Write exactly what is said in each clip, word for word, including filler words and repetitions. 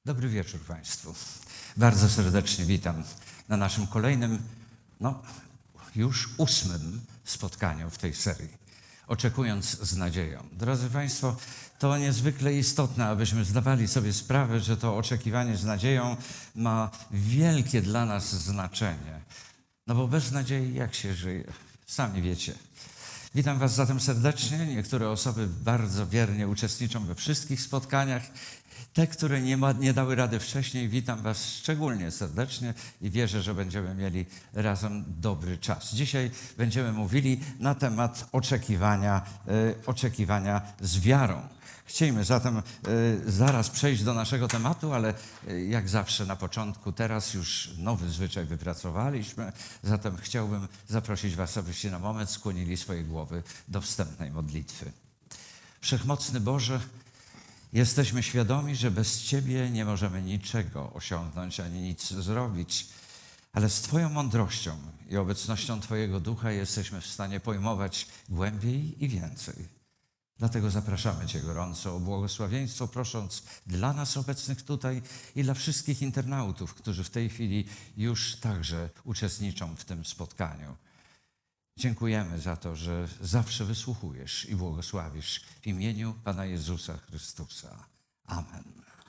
Dobry wieczór Państwu. Bardzo serdecznie witam na naszym kolejnym, no już ósmym spotkaniu w tej serii. Oczekując z nadzieją. Drodzy Państwo, to niezwykle istotne, abyśmy zdawali sobie sprawę, że to oczekiwanie z nadzieją ma wielkie dla nas znaczenie. No bo bez nadziei jak się żyje? Sami wiecie. Witam Was zatem serdecznie. Niektóre osoby bardzo wiernie uczestniczą we wszystkich spotkaniach. Te, które nie, ma, nie dały rady wcześniej, witam Was szczególnie serdecznie i wierzę, że będziemy mieli razem dobry czas. Dzisiaj będziemy mówili na temat oczekiwania, e, oczekiwania z wiarą. Chcielibyśmy zatem y, zaraz przejść do naszego tematu, ale y, jak zawsze na początku, teraz już nowy zwyczaj wypracowaliśmy, zatem chciałbym zaprosić Was, abyście na moment skłonili swoje głowy do wstępnej modlitwy. Wszechmocny Boże, jesteśmy świadomi, że bez Ciebie nie możemy niczego osiągnąć ani nic zrobić, ale z Twoją mądrością i obecnością Twojego Ducha jesteśmy w stanie pojmować głębiej i więcej. Dlatego zapraszamy Cię gorąco o błogosławieństwo, prosząc dla nas obecnych tutaj i dla wszystkich internautów, którzy w tej chwili już także uczestniczą w tym spotkaniu. Dziękujemy za to, że zawsze wysłuchujesz i błogosławisz w imieniu Pana Jezusa Chrystusa. Amen.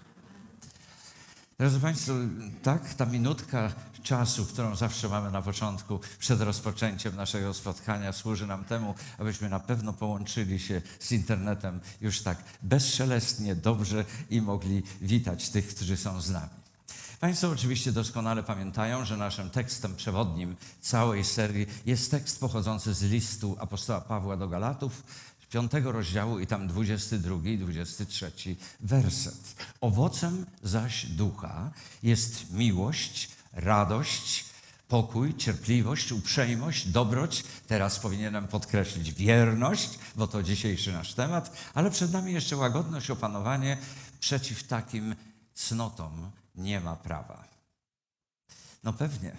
Drodzy Państwo, tak, ta minutka czasu, którą zawsze mamy na początku, przed rozpoczęciem naszego spotkania, służy nam temu, abyśmy na pewno połączyli się z internetem już tak bezszelestnie, dobrze i mogli witać tych, którzy są z nami. Państwo oczywiście doskonale pamiętają, że naszym tekstem przewodnim całej serii jest tekst pochodzący z listu apostoła Pawła do Galatów, piątego rozdziału i tam dwudziesty drugi i dwudziesty trzeci werset. Owocem zaś ducha jest miłość, radość, pokój, cierpliwość, uprzejmość, dobroć. Teraz powinienem podkreślić wierność, bo to dzisiejszy nasz temat, ale przed nami jeszcze łagodność, opanowanie. Przeciw takim cnotom nie ma prawa. No pewnie.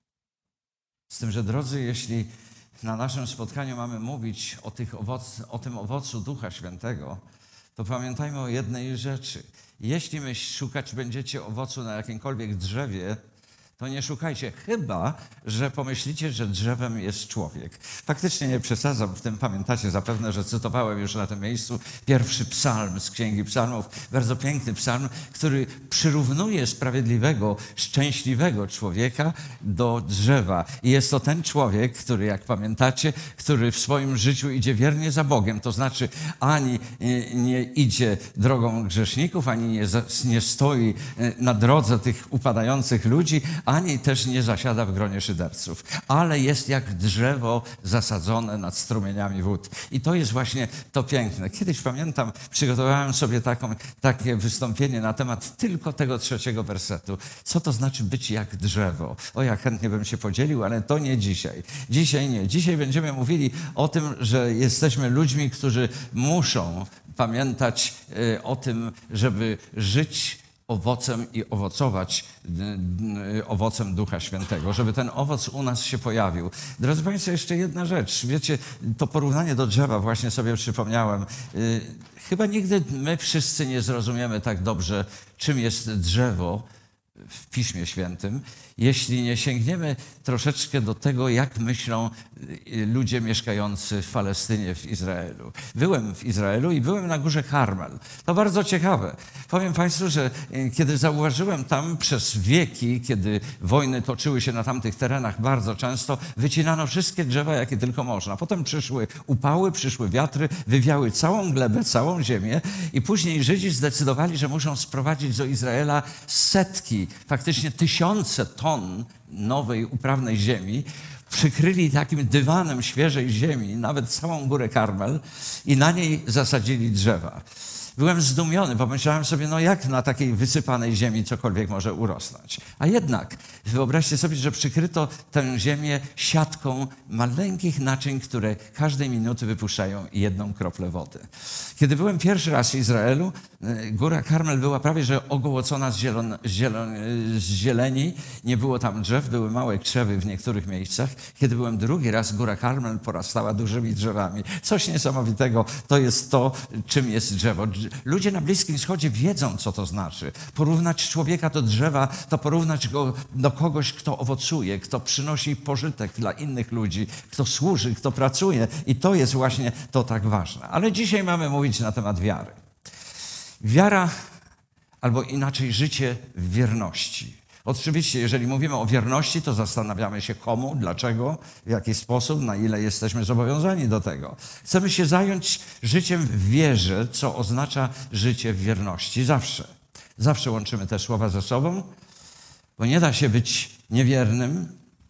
Z tym, że drodzy, jeśli na naszym spotkaniu mamy mówić o, tych owoc, o tym owocu Ducha Świętego, to pamiętajmy o jednej rzeczy. Jeśli my szukać będziecie owocu na jakimkolwiek drzewie, to nie szukajcie, chyba że pomyślicie, że drzewem jest człowiek. Faktycznie nie przesadzam w tym, pamiętacie zapewne, że cytowałem już na tym miejscu pierwszy psalm z Księgi Psalmów, bardzo piękny psalm, który przyrównuje sprawiedliwego, szczęśliwego człowieka do drzewa. I jest to ten człowiek, który, jak pamiętacie, który w swoim życiu idzie wiernie za Bogiem, to znaczy ani nie, nie idzie drogą grzeszników, ani nie, nie stoi na drodze tych upadających ludzi, ani też nie zasiada w gronie szyderców, ale jest jak drzewo zasadzone nad strumieniami wód. I to jest właśnie to piękne. Kiedyś pamiętam, przygotowałem sobie taką, takie wystąpienie na temat tylko tego trzeciego wersetu. Co to znaczy być jak drzewo? O, ja chętnie bym się podzielił, ale to nie dzisiaj. Dzisiaj nie. Dzisiaj będziemy mówili o tym, że jesteśmy ludźmi, którzy muszą pamiętać y, o tym, żeby żyć owocem i owocować owocem Ducha Świętego, żeby ten owoc u nas się pojawił. Drodzy Państwo, jeszcze jedna rzecz. Wiecie, to porównanie do drzewa właśnie sobie przypomniałem. Chyba nigdy my wszyscy nie zrozumiemy tak dobrze, czym jest drzewo w Piśmie Świętym, jeśli nie sięgniemy troszeczkę do tego, jak myślą ludzie mieszkający w Palestynie, w Izraelu. Byłem w Izraelu i byłem na górze Karmel. To bardzo ciekawe. Powiem Państwu, że kiedy zauważyłem tam przez wieki, kiedy wojny toczyły się na tamtych terenach bardzo często, wycinano wszystkie drzewa, jakie tylko można. Potem przyszły upały, przyszły wiatry, wywiały całą glebę, całą ziemię i później Żydzi zdecydowali, że muszą sprowadzić do Izraela setki, faktycznie tysiące ton nowej, uprawnej ziemi, przykryli takim dywanem świeżej ziemi, nawet całą górę Karmel i na niej zasadzili drzewa. Byłem zdumiony, pomyślałem sobie, no jak na takiej wysypanej ziemi cokolwiek może urosnąć. A jednak wyobraźcie sobie, że przykryto tę ziemię siatką maleńkich naczyń, które każdej minuty wypuszczają jedną kroplę wody. Kiedy byłem pierwszy raz w Izraelu, góra Karmel była prawie że ogołocona z, zielon, zielon, z zieleni. Nie było tam drzew, były małe krzewy w niektórych miejscach. Kiedy byłem drugi raz, góra Karmel porastała dużymi drzewami. Coś niesamowitego to jest to, czym jest drzewo. Ludzie na Bliskim Wschodzie wiedzą, co to znaczy. Porównać człowieka do drzewa, to porównać go do kogoś, kto owocuje, kto przynosi pożytek dla innych ludzi, kto służy, kto pracuje. I to jest właśnie to tak ważne. Ale dzisiaj mamy mówić na temat wiary. Wiara, albo inaczej życie w wierności. Oczywiście, jeżeli mówimy o wierności, to zastanawiamy się komu, dlaczego, w jaki sposób, na ile jesteśmy zobowiązani do tego. Chcemy się zająć życiem w wierze, co oznacza życie w wierności. Zawsze. Zawsze łączymy te słowa ze sobą, bo nie da się być niewiernym,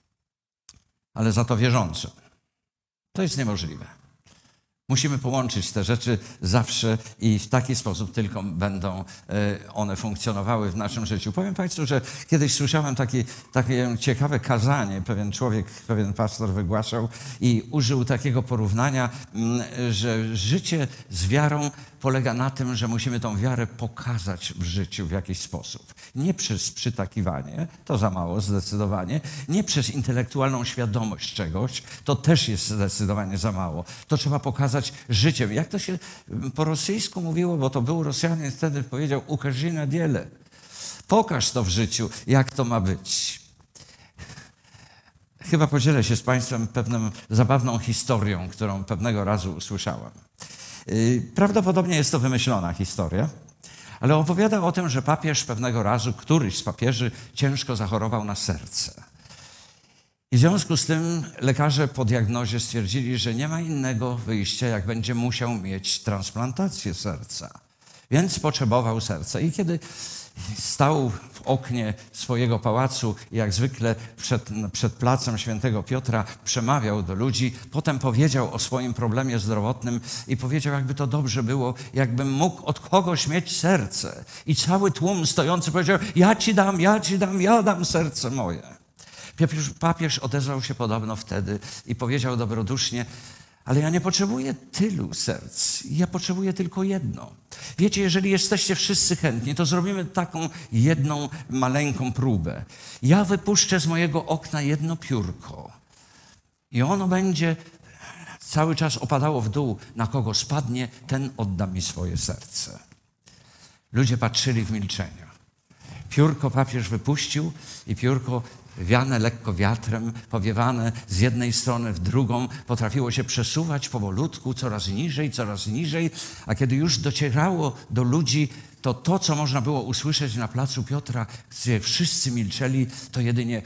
ale za to wierzącym. To jest niemożliwe. Musimy połączyć te rzeczy zawsze i w taki sposób tylko będą one funkcjonowały w naszym życiu. Powiem Państwu, że kiedyś słyszałem taki, takie ciekawe kazanie. Pewien człowiek, pewien pastor wygłaszał i użył takiego porównania, że życie z wiarą polega na tym, że musimy tą wiarę pokazać w życiu w jakiś sposób. Nie przez przytakiwanie, to za mało zdecydowanie, nie przez intelektualną świadomość czegoś, to też jest zdecydowanie za mało. To trzeba pokazać życiem. Jak to się po rosyjsku mówiło, bo to był Rosjanin, wtedy powiedział "ukażi na dziele". Pokaż to w życiu, jak to ma być. Chyba podzielę się z Państwem pewną zabawną historią, którą pewnego razu usłyszałem. Prawdopodobnie jest to wymyślona historia, ale opowiada o tym, że papież pewnego razu, któryś z papieży ciężko zachorował na serce. I w związku z tym lekarze po diagnozie stwierdzili, że nie ma innego wyjścia, jak będzie musiał mieć transplantację serca. Więc potrzebował serca. I kiedy stał w oknie swojego pałacu i jak zwykle przed, przed placem Świętego Piotra przemawiał do ludzi, potem powiedział o swoim problemie zdrowotnym i powiedział, jakby to dobrze było, jakbym mógł od kogoś mieć serce. I cały tłum stojący powiedział, ja ci dam, ja ci dam, ja dam serce moje. Papież, papież odezwał się podobno wtedy i powiedział dobrodusznie, ale ja nie potrzebuję tylu serc, ja potrzebuję tylko jedno. Wiecie, jeżeli jesteście wszyscy chętni, to zrobimy taką jedną maleńką próbę. Ja wypuszczę z mojego okna jedno piórko i ono będzie cały czas opadało w dół. Na kogo spadnie, ten odda mi swoje serce. Ludzie patrzyli w milczeniu. Piórko papież wypuścił i piórko wiane lekko wiatrem, powiewane z jednej strony w drugą, potrafiło się przesuwać powolutku, coraz niżej, coraz niżej, a kiedy już docierało do ludzi, to to, co można było usłyszeć na placu Piotra, gdzie wszyscy milczeli, to jedynie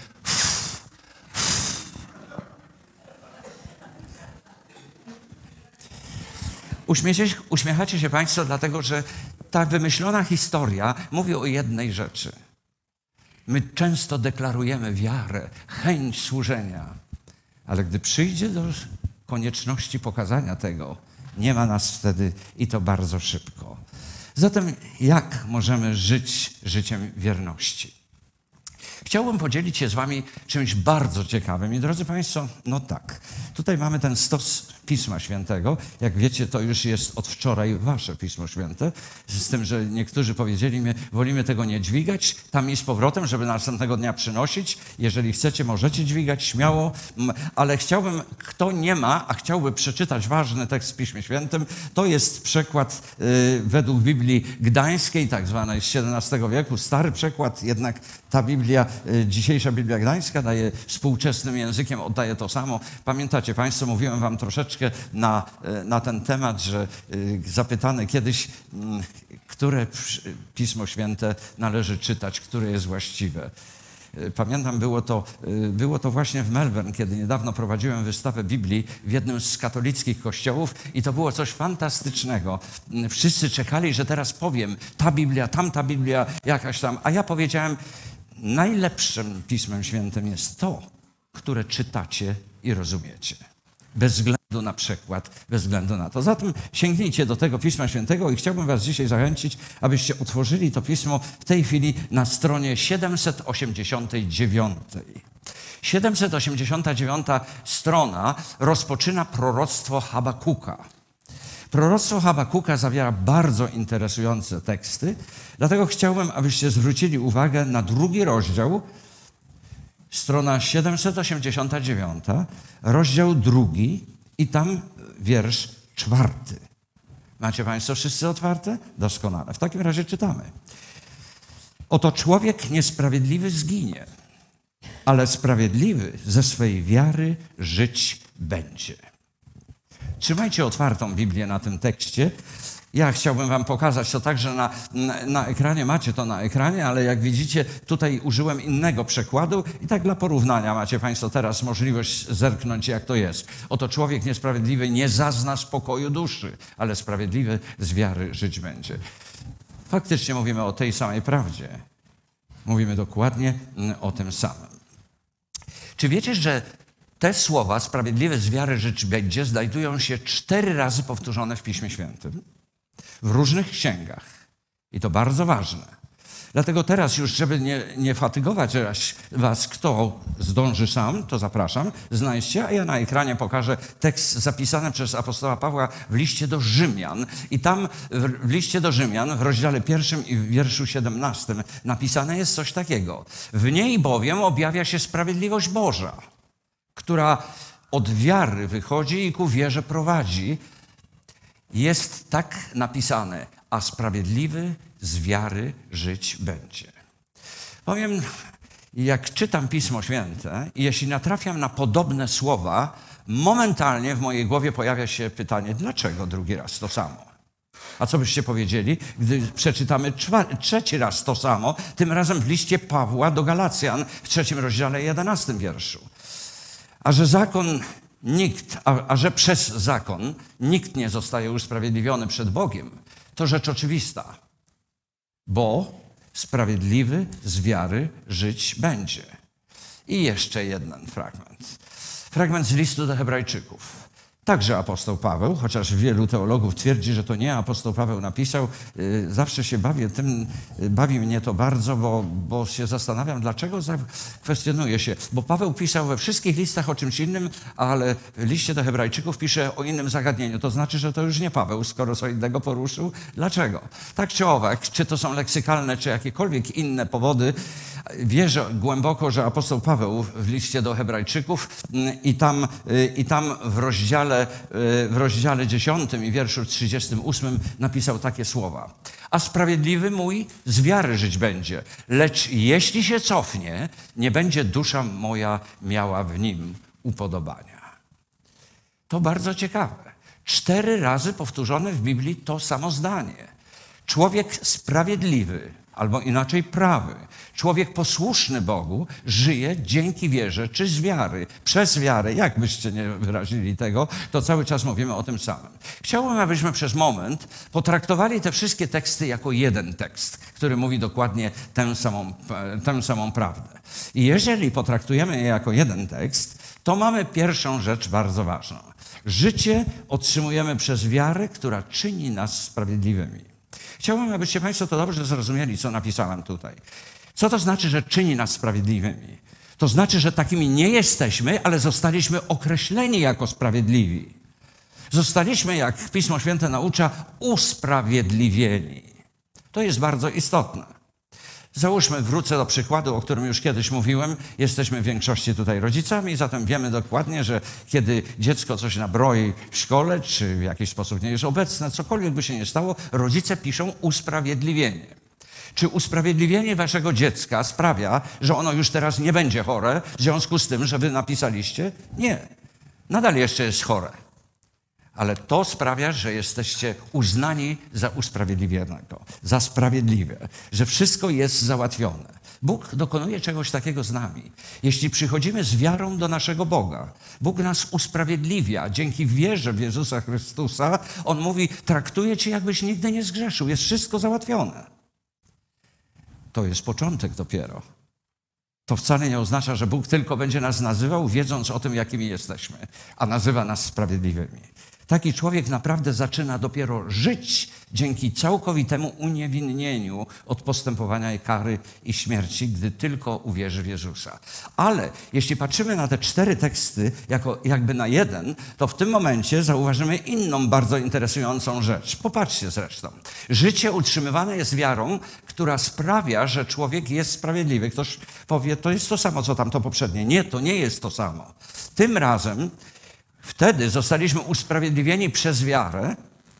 Uśmiecie, uśmiechacie się Państwo, dlatego że ta wymyślona historia mówi o jednej rzeczy. My często deklarujemy wiarę, chęć służenia, ale gdy przyjdzie do konieczności pokazania tego, nie ma nas wtedy i to bardzo szybko. Zatem jak możemy żyć życiem wierności? Chciałbym podzielić się z Wami czymś bardzo ciekawym. I drodzy Państwo, no tak, tutaj mamy ten stos Pisma Świętego. Jak wiecie, to już jest od wczoraj Wasze Pismo Święte. Z tym, że niektórzy powiedzieli mi, wolimy tego nie dźwigać tam i z powrotem, żeby następnego dnia przynosić. Jeżeli chcecie, możecie dźwigać śmiało, ale chciałbym, kto nie ma, a chciałby przeczytać ważny tekst w Piśmie Świętym, to jest przekład y, według Biblii Gdańskiej, tak zwanej z siedemnastego wieku, stary przekład, jednak ta Biblia, y, dzisiejsza Biblia Gdańska daje współczesnym językiem, oddaje to samo. Pamiętacie Państwo, mówiłem Wam troszeczkę na, na ten temat, że y, zapytany kiedyś, y, które Pismo Święte należy czytać, które jest właściwe. Pamiętam, było to, było to właśnie w Melbourne, kiedy niedawno prowadziłem wystawę Biblii w jednym z katolickich kościołów i to było coś fantastycznego. Wszyscy czekali, że teraz powiem ta Biblia, tamta Biblia, jakaś tam, a ja powiedziałem, najlepszym Pismem Świętym jest to, które czytacie i rozumiecie. Bez względu na przekład, bez względu na to. Zatem sięgnijcie do tego Pisma Świętego i chciałbym Was dzisiaj zachęcić, abyście otworzyli to Pismo w tej chwili na stronie siedemset osiemdziesiątej dziewiątej. siedemset osiemdziesiąta dziewiąta strona rozpoczyna proroctwo Habakuka. Proroctwo Habakuka zawiera bardzo interesujące teksty, dlatego chciałbym, abyście zwrócili uwagę na drugi rozdział, strona siedemset osiemdziesiąta dziewiąta, rozdział drugi i tam wiersz czwarty. Macie Państwo wszyscy otwarte? Doskonale. W takim razie czytamy. Oto człowiek niesprawiedliwy zginie, ale sprawiedliwy ze swej wiary żyć będzie. Trzymajcie otwartą Biblię na tym tekście. Ja chciałbym wam pokazać to także na, na, na ekranie. Macie to na ekranie, ale jak widzicie, tutaj użyłem innego przekładu i tak dla porównania macie Państwo teraz możliwość zerknąć, jak to jest. Oto człowiek niesprawiedliwy nie zazna spokoju duszy, ale sprawiedliwy z wiary żyć będzie. Faktycznie mówimy o tej samej prawdzie. Mówimy dokładnie o tym samym. Czy wiecie, że te słowa, sprawiedliwy z wiary żyć będzie, znajdują się cztery razy powtórzone w Piśmie Świętym? W różnych księgach. I to bardzo ważne. Dlatego teraz już, żeby nie, nie fatygować was, kto zdąży sam, to zapraszam, znajdźcie, a ja na ekranie pokażę tekst zapisany przez apostoła Pawła w liście do Rzymian. I tam w liście do Rzymian, w rozdziale pierwszym i w wierszu siedemnastym napisane jest coś takiego. W niej bowiem objawia się sprawiedliwość Boża, która od wiary wychodzi i ku wierze prowadzi. Jest tak napisane, a sprawiedliwy z wiary żyć będzie. Powiem, jak czytam Pismo Święte i jeśli natrafiam na podobne słowa, momentalnie w mojej głowie pojawia się pytanie, dlaczego drugi raz to samo? A co byście powiedzieli, gdy przeczytamy czwa- trzeci raz to samo, tym razem w liście Pawła do Galacjan w trzecim rozdziale jedenastym wierszu. A że zakon nikt, a, a że przez zakon nikt nie zostaje usprawiedliwiony przed Bogiem, to rzecz oczywista, bo sprawiedliwy z wiary żyć będzie. I jeszcze jeden fragment. Fragment z listu do Hebrajczyków. Także apostoł Paweł, chociaż wielu teologów twierdzi, że to nie apostoł Paweł napisał, zawsze się bawię tym, bawi mnie to bardzo, bo, bo się zastanawiam, dlaczego kwestionuje się. Bo Paweł pisał we wszystkich listach o czymś innym, ale w liście do Hebrajczyków pisze o innym zagadnieniu. To znaczy, że to już nie Paweł, skoro co innego poruszył. Dlaczego? Tak czy owak, czy to są leksykalne, czy jakiekolwiek inne powody, wierzę głęboko, że apostoł Paweł w liście do Hebrajczyków i tam, i tam w rozdziale w rozdziale dziesiątym i wierszu trzydziestym ósmym napisał takie słowa. A sprawiedliwy mój z wiary żyć będzie, lecz jeśli się cofnie, nie będzie dusza moja miała w nim upodobania. To bardzo ciekawe. Cztery razy powtórzone w Biblii to samo zdanie. Człowiek sprawiedliwy, albo inaczej prawy, człowiek posłuszny Bogu żyje dzięki wierze, czy z wiary, przez wiarę, jak byście nie wyrazili tego, to cały czas mówimy o tym samym. Chciałbym, abyśmy przez moment potraktowali te wszystkie teksty jako jeden tekst, który mówi dokładnie tę samą, tę samą prawdę. I jeżeli potraktujemy je jako jeden tekst, to mamy pierwszą rzecz bardzo ważną. Życie otrzymujemy przez wiarę, która czyni nas sprawiedliwymi. Chciałbym, abyście Państwo to dobrze zrozumieli, co napisałem tutaj. Co to znaczy, że czyni nas sprawiedliwymi? To znaczy, że takimi nie jesteśmy, ale zostaliśmy określeni jako sprawiedliwi. Zostaliśmy, jak Pismo Święte naucza, usprawiedliwieni. To jest bardzo istotne. Załóżmy, wrócę do przykładu, o którym już kiedyś mówiłem. Jesteśmy w większości tutaj rodzicami, zatem wiemy dokładnie, że kiedy dziecko coś nabroi w szkole, czy w jakiś sposób nie jest obecne, cokolwiek by się nie stało, rodzice piszą usprawiedliwienie. Czy usprawiedliwienie waszego dziecka sprawia, że ono już teraz nie będzie chore w związku z tym, że wy napisaliście? Nie. Nadal jeszcze jest chore. Ale to sprawia, że jesteście uznani za usprawiedliwionego, za sprawiedliwe, że wszystko jest załatwione. Bóg dokonuje czegoś takiego z nami. Jeśli przychodzimy z wiarą do naszego Boga, Bóg nas usprawiedliwia. Dzięki wierze w Jezusa Chrystusa, On mówi, traktuje cię, jakbyś nigdy nie zgrzeszył. Jest wszystko załatwione. To jest początek dopiero. To wcale nie oznacza, że Bóg tylko będzie nas nazywał, wiedząc o tym, jakimi jesteśmy, a nazywa nas sprawiedliwymi. Taki człowiek naprawdę zaczyna dopiero żyć dzięki całkowitemu uniewinnieniu od postępowania kary i śmierci, gdy tylko uwierzy w Jezusa. Ale jeśli patrzymy na te cztery teksty jako jakby na jeden, to w tym momencie zauważymy inną bardzo interesującą rzecz. Popatrzcie zresztą. Życie utrzymywane jest wiarą, która sprawia, że człowiek jest sprawiedliwy. Ktoś powie, to jest to samo, co tamto poprzednie. Nie, to nie jest to samo. Tym razem wtedy zostaliśmy usprawiedliwieni przez wiarę,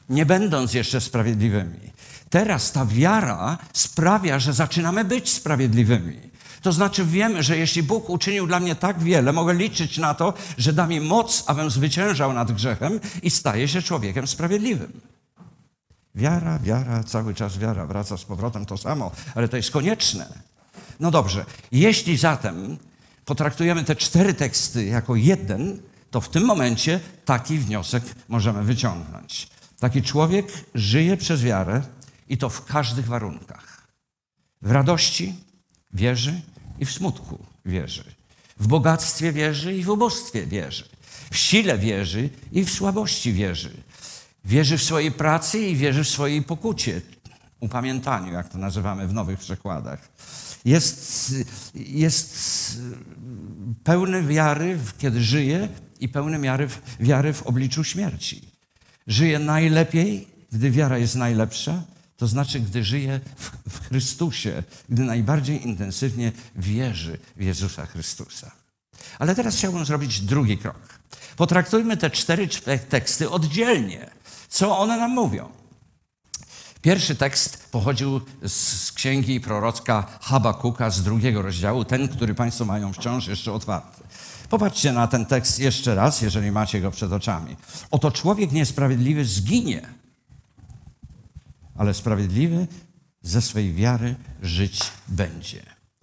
nie będąc jeszcze sprawiedliwymi. Teraz ta wiara sprawia, że zaczynamy być sprawiedliwymi. To znaczy wiemy, że jeśli Bóg uczynił dla mnie tak wiele, mogę liczyć na to, że da mi moc, abym zwyciężał nad grzechem i staję się człowiekiem sprawiedliwym. Wiara, wiara, cały czas wiara, wraca z powrotem to samo, ale to jest konieczne. No dobrze, jeśli zatem potraktujemy te cztery teksty jako jeden, to w tym momencie taki wniosek możemy wyciągnąć. Taki człowiek żyje przez wiarę i to w każdych warunkach. W radości wierzy i w smutku wierzy. W bogactwie wierzy i w ubóstwie wierzy. W sile wierzy i w słabości wierzy. Wierzy w swojej pracy i wierzy w swojej pokucie, upamiętaniu, jak to nazywamy w nowych przekładach. Jest, jest pełny wiary, kiedy żyje, i pełny wiary, wiary w obliczu śmierci. Żyje najlepiej, gdy wiara jest najlepsza, to znaczy, gdy żyje w, w Chrystusie, gdy najbardziej intensywnie wierzy w Jezusa Chrystusa. Ale teraz chciałbym zrobić drugi krok. Potraktujmy te cztery teksty oddzielnie. Co one nam mówią? Pierwszy tekst pochodził z księgi prorocka Habakuka z drugiego rozdziału, ten, który Państwo mają wciąż jeszcze otwarty. Popatrzcie na ten tekst jeszcze raz, jeżeli macie go przed oczami. Oto człowiek niesprawiedliwy zginie, ale sprawiedliwy ze swej wiary żyć będzie.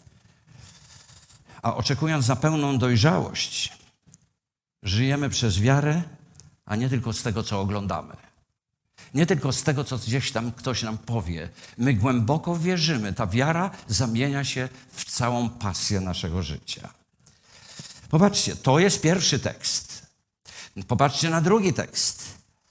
A oczekując na pełną dojrzałość, żyjemy przez wiarę, a nie tylko z tego, co oglądamy. Nie tylko z tego, co gdzieś tam ktoś nam powie. My głęboko wierzymy. Ta wiara zamienia się w całą pasję naszego życia. Popatrzcie, to jest pierwszy tekst. Popatrzcie na drugi tekst.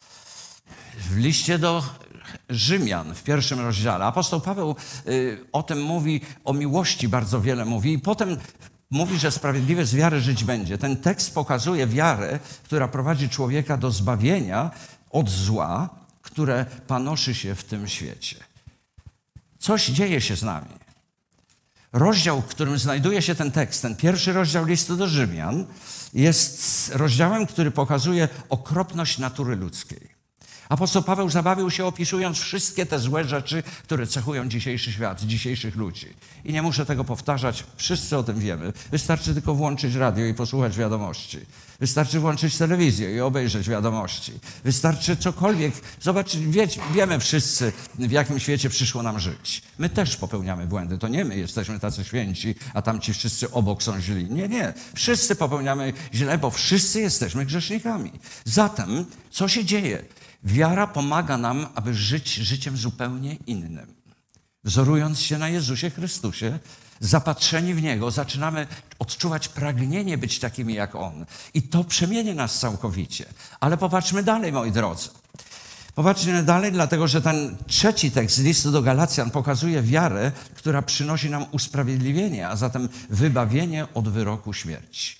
W liście do Rzymian w pierwszym rozdziale apostoł Paweł y, o tym mówi, o miłości bardzo wiele mówi i potem mówi, że sprawiedliwy z wiary żyć będzie. Ten tekst pokazuje wiarę, która prowadzi człowieka do zbawienia od zła, które panoszy się w tym świecie. Coś dzieje się z nami. Rozdział, w którym znajduje się ten tekst, ten pierwszy rozdział listu do Rzymian, jest rozdziałem, który pokazuje okropność natury ludzkiej. Apostoł Paweł zabawił się, opisując wszystkie te złe rzeczy, które cechują dzisiejszy świat, dzisiejszych ludzi. I nie muszę tego powtarzać, wszyscy o tym wiemy. Wystarczy tylko włączyć radio i posłuchać wiadomości. Wystarczy włączyć telewizję i obejrzeć wiadomości. Wystarczy cokolwiek zobaczyć. Wie, wiemy wszyscy, w jakim świecie przyszło nam żyć. My też popełniamy błędy. To nie my jesteśmy tacy święci, a tamci wszyscy obok są źli. Nie, nie. Wszyscy popełniamy źle, bo wszyscy jesteśmy grzesznikami. Zatem, co się dzieje? Wiara pomaga nam, aby żyć życiem zupełnie innym. Wzorując się na Jezusie Chrystusie, zapatrzeni w Niego, zaczynamy odczuwać pragnienie być takimi jak On. I to przemieni nas całkowicie. Ale popatrzmy dalej, moi drodzy. Popatrzmy dalej, dlatego że ten trzeci tekst listu do Galacjan pokazuje wiarę, która przynosi nam usprawiedliwienie, a zatem wybawienie od wyroku śmierci.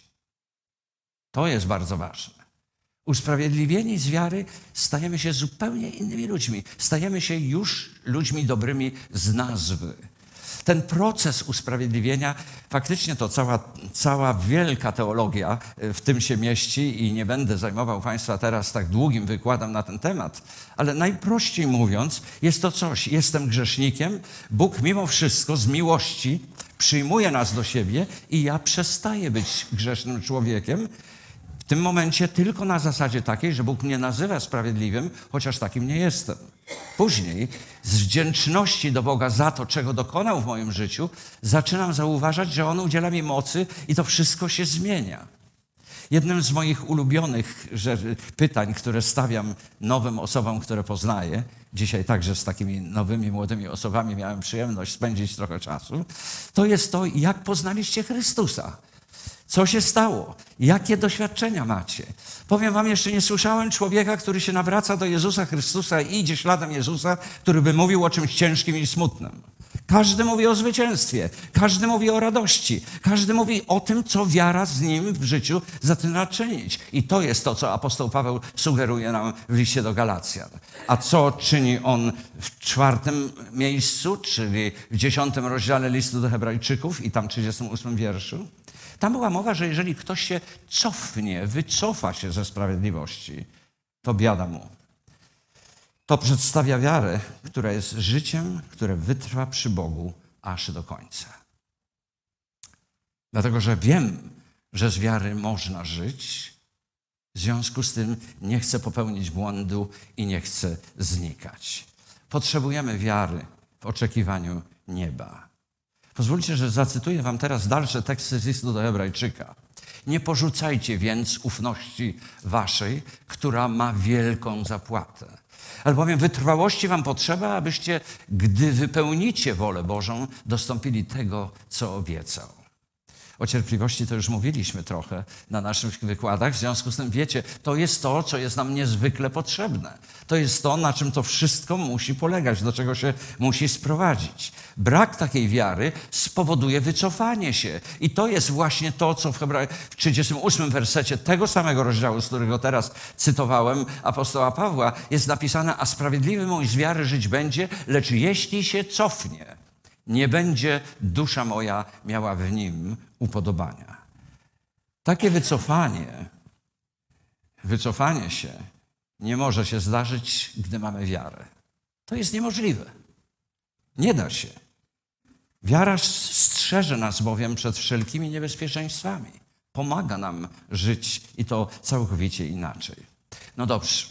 To jest bardzo ważne. Usprawiedliwieni z wiary stajemy się zupełnie innymi ludźmi. Stajemy się już ludźmi dobrymi z nazwy. Ten proces usprawiedliwienia, faktycznie to cała, cała wielka teologia w tym się mieści i nie będę zajmował Państwa teraz tak długim wykładem na ten temat, ale najprościej mówiąc jest to coś, jestem grzesznikiem, Bóg mimo wszystko z miłości przyjmuje nas do siebie i ja przestaję być grzesznym człowiekiem, w tym momencie tylko na zasadzie takiej, że Bóg mnie nazywa sprawiedliwym, chociaż takim nie jestem. Później z wdzięczności do Boga za to, czego dokonał w moim życiu, zaczynam zauważać, że On udziela mi mocy i to wszystko się zmienia. Jednym z moich ulubionych pytań, które stawiam nowym osobom, które poznaję, dzisiaj także z takimi nowymi, młodymi osobami miałem przyjemność spędzić trochę czasu, to jest to, jak poznaliście Chrystusa. Co się stało? Jakie doświadczenia macie? Powiem wam, jeszcze nie słyszałem człowieka, który się nawraca do Jezusa Chrystusa i idzie śladem Jezusa, który by mówił o czymś ciężkim i smutnym. Każdy mówi o zwycięstwie, każdy mówi o radości, każdy mówi o tym, co wiara z nim w życiu zaczyna czynić. I to jest to, co apostoł Paweł sugeruje nam w liście do Galacjan. A co czyni on w czwartym miejscu, czyli w dziesiątym rozdziale listu do Hebrajczyków i tam trzydziestym ósmym wierszu? Tam była mowa, że jeżeli ktoś się cofnie, wycofa się ze sprawiedliwości, to biada mu. To przedstawia wiarę, która jest życiem, które wytrwa przy Bogu aż do końca. Dlatego, że wiem, że z wiary można żyć, w związku z tym nie chcę popełnić błędu i nie chcę znikać. Potrzebujemy wiary w oczekiwaniu nieba. Pozwólcie, że zacytuję wam teraz dalsze teksty z listu do Hebrajczyka. Nie porzucajcie więc ufności waszej, która ma wielką zapłatę. Albowiem wytrwałości wam potrzeba, abyście, gdy wypełnicie wolę Bożą, dostąpili tego, co obiecał. O cierpliwości to już mówiliśmy trochę na naszych wykładach. W związku z tym, wiecie, to jest to, co jest nam niezwykle potrzebne. To jest to, na czym to wszystko musi polegać, do czego się musi sprowadzić. Brak takiej wiary spowoduje wycofanie się. I to jest właśnie to, co w, Hebra... w trzydziestym ósmym wersecie tego samego rozdziału, z którego teraz cytowałem apostoła Pawła, jest napisane: a sprawiedliwy mój z wiary żyć będzie, lecz jeśli się cofnie, nie będzie dusza moja miała w nim upodobania. Takie wycofanie, wycofanie się nie może się zdarzyć, gdy mamy wiarę. To jest niemożliwe. Nie da się. Wiara strzeże nas bowiem przed wszelkimi niebezpieczeństwami. Pomaga nam żyć i to całkowicie inaczej. No dobrze.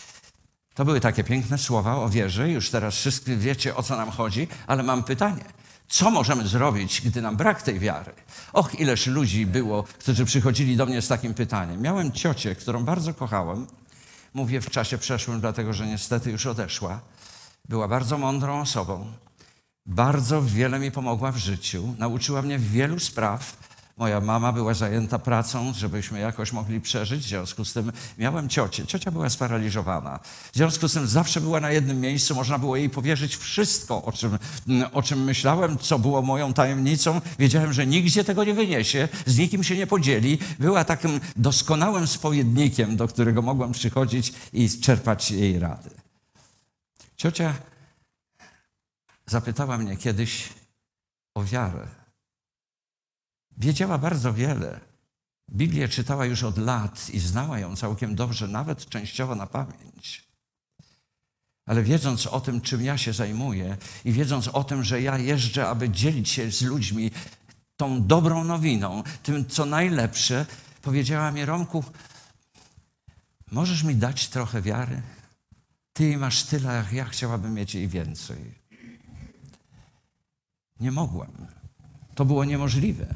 To były takie piękne słowa o wierze. Już teraz wszyscy wiecie, o co nam chodzi, ale mam pytanie. Co możemy zrobić, gdy nam brak tej wiary? Och, ileż ludzi było, którzy przychodzili do mnie z takim pytaniem. Miałem ciocię, którą bardzo kochałem. Mówię w czasie przeszłym, dlatego że niestety już odeszła. Była bardzo mądrą osobą. Bardzo wiele mi pomogła w życiu. Nauczyła mnie wielu spraw. Moja mama była zajęta pracą, żebyśmy jakoś mogli przeżyć. W związku z tym miałem ciocię. Ciocia była sparaliżowana. W związku z tym zawsze była na jednym miejscu. Można było jej powierzyć wszystko, o czym, o czym myślałem, co było moją tajemnicą. Wiedziałem, że nigdzie tego nie wyniesie, z nikim się nie podzieli. Była takim doskonałym spowiednikiem, do którego mogłem przychodzić i czerpać jej rady. Ciocia zapytała mnie kiedyś o wiarę. Wiedziała bardzo wiele. Biblię czytała już od lat i znała ją całkiem dobrze, nawet częściowo na pamięć. Ale wiedząc o tym, czym ja się zajmuję i wiedząc o tym, że ja jeżdżę, aby dzielić się z ludźmi tą dobrą nowiną, tym, co najlepsze, powiedziała mi: Romku, możesz mi dać trochę wiary? Ty jej masz tyle, jak ja chciałabym mieć jej więcej. Nie mogłem. To było niemożliwe.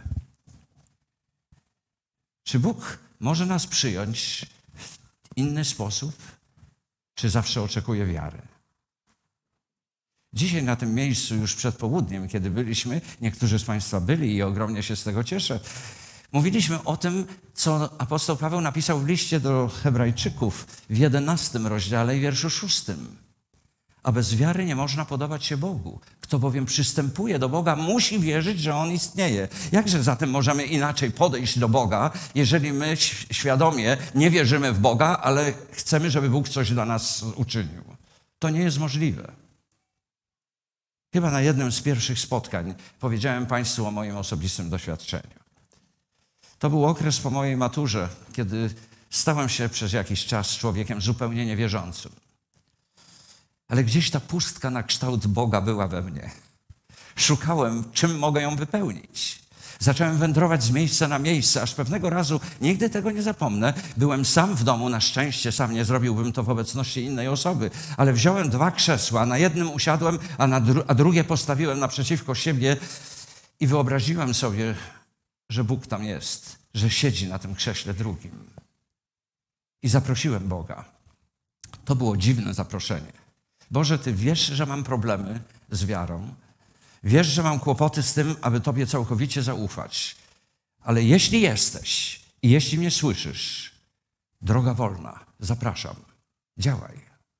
Czy Bóg może nas przyjąć w inny sposób, czy zawsze oczekuje wiary? Dzisiaj na tym miejscu, już przed południem, kiedy byliśmy, niektórzy z Państwa byli i ogromnie się z tego cieszę, mówiliśmy o tym, co apostoł Paweł napisał w liście do Hebrajczyków w jedenastym rozdziale i wierszu szóstym. A bez wiary nie można podobać się Bogu. Kto bowiem przystępuje do Boga, musi wierzyć, że On istnieje. Jakże zatem możemy inaczej podejść do Boga, jeżeli my świadomie nie wierzymy w Boga, ale chcemy, żeby Bóg coś dla nas uczynił? To nie jest możliwe. Chyba na jednym z pierwszych spotkań powiedziałem Państwu o moim osobistym doświadczeniu. To był okres po mojej maturze, kiedy stałem się przez jakiś czas człowiekiem zupełnie niewierzącym. Ale gdzieś ta pustka na kształt Boga była we mnie. Szukałem, czym mogę ją wypełnić. Zacząłem wędrować z miejsca na miejsce, aż pewnego razu, nigdy tego nie zapomnę, byłem sam w domu, na szczęście sam nie zrobiłbym to w obecności innej osoby, ale wziąłem dwa krzesła, na jednym usiadłem, a, na dru- a drugie postawiłem naprzeciwko siebie i wyobraziłem sobie, że Bóg tam jest, że siedzi na tym krześle drugim. I zaprosiłem Boga. To było dziwne zaproszenie. Boże, Ty wiesz, że mam problemy z wiarą. Wiesz, że mam kłopoty z tym, aby Tobie całkowicie zaufać. Ale jeśli jesteś i jeśli mnie słyszysz, droga wolna, zapraszam, działaj.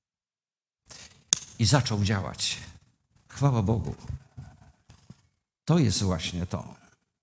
I zaczął działać. Chwała Bogu. To jest właśnie to.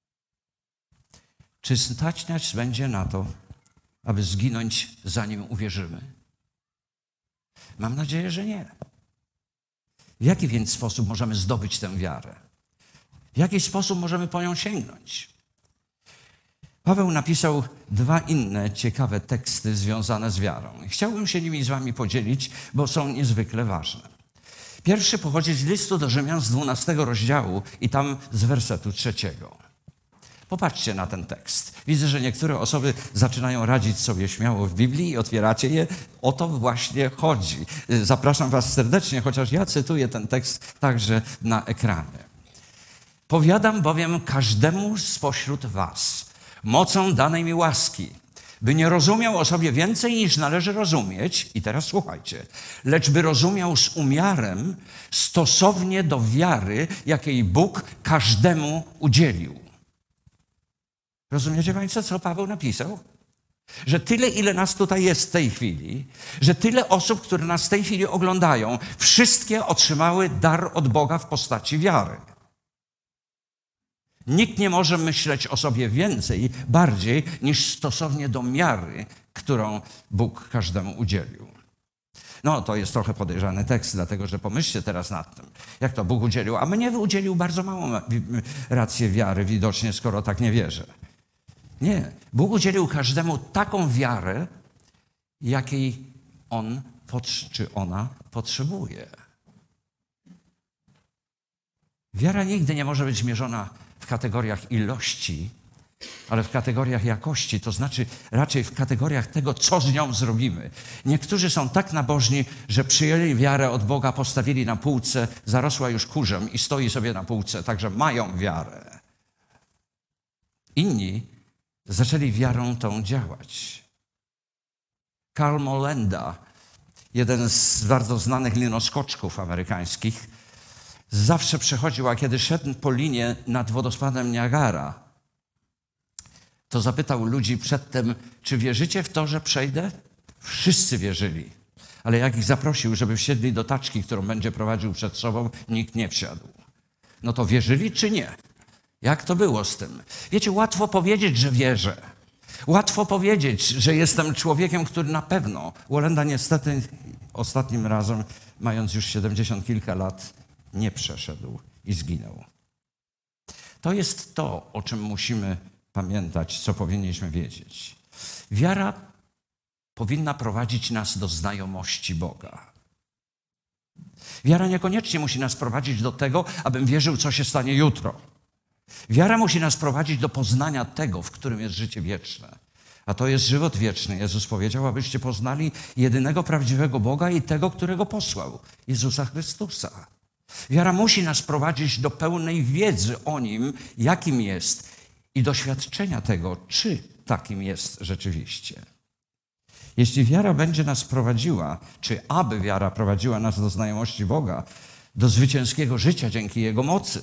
Czy stać nas będzie na to, aby zginąć, zanim uwierzymy? Mam nadzieję, że nie. W jaki więc sposób możemy zdobyć tę wiarę? W jaki sposób możemy po nią sięgnąć? Paweł napisał dwa inne ciekawe teksty związane z wiarą. Chciałbym się nimi z wami podzielić, bo są niezwykle ważne. Pierwszy pochodzi z listu do Rzymian z dwunastego rozdziału i tam z wersetu trzeciego. Popatrzcie na ten tekst. Widzę, że niektóre osoby zaczynają radzić sobie śmiało w Biblii i otwieracie je. O to właśnie chodzi. Zapraszam was serdecznie, chociaż ja cytuję ten tekst także na ekranie. Powiadam bowiem każdemu spośród was, mocą danej mi łaski, by nie rozumiał o sobie więcej niż należy rozumieć, i teraz słuchajcie, lecz by rozumiał z umiarem, stosownie do wiary, jakiej Bóg każdemu udzielił. Rozumiecie państwo, co Paweł napisał? Że tyle, ile nas tutaj jest w tej chwili, że tyle osób, które nas w tej chwili oglądają, wszystkie otrzymały dar od Boga w postaci wiary. Nikt nie może myśleć o sobie więcej, bardziej niż stosownie do miary, którą Bóg każdemu udzielił. No, to jest trochę podejrzany tekst, dlatego że pomyślcie teraz nad tym, jak to Bóg udzielił, a mnie udzielił bardzo małą rację wiary, widocznie, skoro tak nie wierzę. Nie, Bóg udzielił każdemu taką wiarę, jakiej on czy ona potrzebuje. Wiara nigdy nie może być mierzona w kategoriach ilości, ale w kategoriach jakości, to znaczy raczej w kategoriach tego, co z nią zrobimy. Niektórzy są tak nabożni, że przyjęli wiarę od Boga, postawili na półce, zarosła już kurzem i stoi sobie na półce, także mają wiarę. Inni zaczęli wiarą tą działać. Karl Molenda, jeden z bardzo znanych linoskoczków amerykańskich, zawsze przechodził, a kiedy szedł po linie nad wodospadem Niagara, to zapytał ludzi przedtem, czy wierzycie w to, że przejdę? Wszyscy wierzyli. Ale jak ich zaprosił, żeby wsiedli do taczki, którą będzie prowadził przed sobą, nikt nie wsiadł. No to wierzyli czy nie? Jak to było z tym? Wiecie, łatwo powiedzieć, że wierzę. Łatwo powiedzieć, że jestem człowiekiem, który na pewno... Wolenda niestety ostatnim razem, mając już siedemdziesiąt kilka lat, nie przeszedł i zginął. To jest to, o czym musimy pamiętać, co powinniśmy wiedzieć. Wiara powinna prowadzić nas do znajomości Boga. Wiara niekoniecznie musi nas prowadzić do tego, abym wierzył, co się stanie jutro. Wiara musi nas prowadzić do poznania tego, w którym jest życie wieczne. A to jest żywot wieczny. Jezus powiedział, abyście poznali jedynego prawdziwego Boga i tego, którego posłał, Jezusa Chrystusa. Wiara musi nas prowadzić do pełnej wiedzy o Nim, jakim jest i doświadczenia tego, czy takim jest rzeczywiście. Jeśli wiara będzie nas prowadziła, czy aby wiara prowadziła nas do znajomości Boga, do zwycięskiego życia dzięki Jego mocy,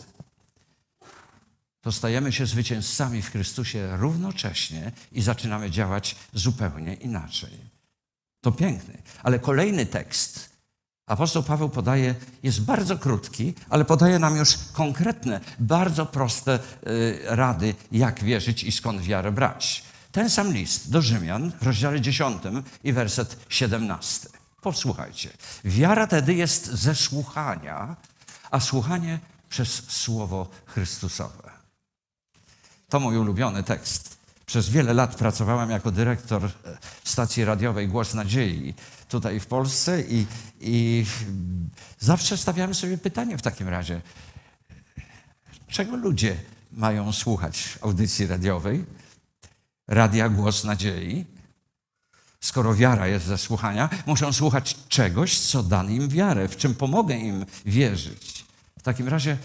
to stajemy się zwycięzcami w Chrystusie równocześnie i zaczynamy działać zupełnie inaczej. To piękny. Ale kolejny tekst apostoł Paweł podaje, jest bardzo krótki, ale podaje nam już konkretne, bardzo proste y, rady, jak wierzyć i skąd wiarę brać. Ten sam list do Rzymian w rozdziale dziesiątym i werset siedemnasty. Posłuchajcie. Wiara tedy jest ze słuchania, a słuchanie przez Słowo Chrystusowe. To mój ulubiony tekst. Przez wiele lat pracowałem jako dyrektor stacji radiowej Głos Nadziei tutaj w Polsce i, i zawsze stawiałem sobie pytanie w takim razie, czego ludzie mają słuchać audycji radiowej, radia Głos Nadziei? Skoro wiara jest ze słuchania, muszą słuchać czegoś, co da im wiarę, w czym pomogę im wierzyć. W takim razie,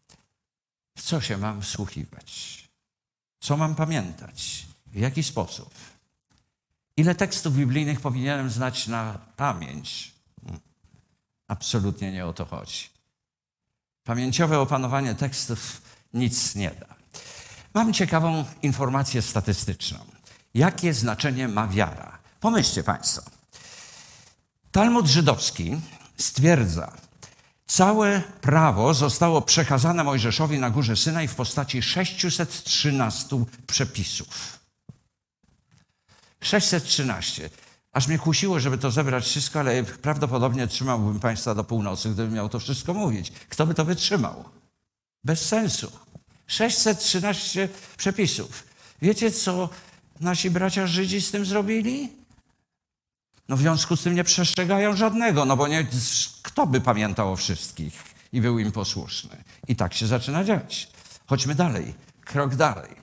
w co się mam wsłuchiwać? Co mam pamiętać? W jaki sposób? Ile tekstów biblijnych powinienem znać na pamięć? Absolutnie nie o to chodzi. Pamięciowe opanowanie tekstów nic nie da. Mam ciekawą informację statystyczną. Jakie znaczenie ma wiara? Pomyślcie Państwo. Talmud żydowski stwierdza, całe prawo zostało przekazane Mojżeszowi na górze Synaj w postaci sześciuset trzynastu przepisów. sześćset trzynaście. Aż mnie kusiło, żeby to zebrać wszystko, ale prawdopodobnie trzymałbym Państwa do północy, gdybym miał to wszystko mówić. Kto by to wytrzymał? Bez sensu. sześćset trzynaście przepisów. Wiecie, co nasi bracia Żydzi z tym zrobili? No w związku z tym nie przestrzegają żadnego, no bo nie, kto by pamiętał o wszystkich i był im posłuszny. I tak się zaczyna dziać. Chodźmy dalej, krok dalej.